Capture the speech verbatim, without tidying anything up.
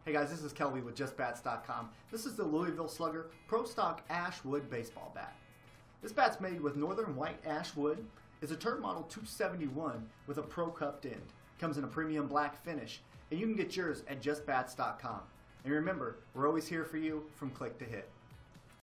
Hey guys, this is Kelby with Just Bats dot com. This is the Louisville Slugger Pro Stock Ash Wood Baseball Bat. This bat's made with northern white ash wood. It's a turn model two seventy-one with a pro cupped end. Comes in a premium black finish, and you can get yours at Just Bats dot com. And remember, we're always here for you from click to hit.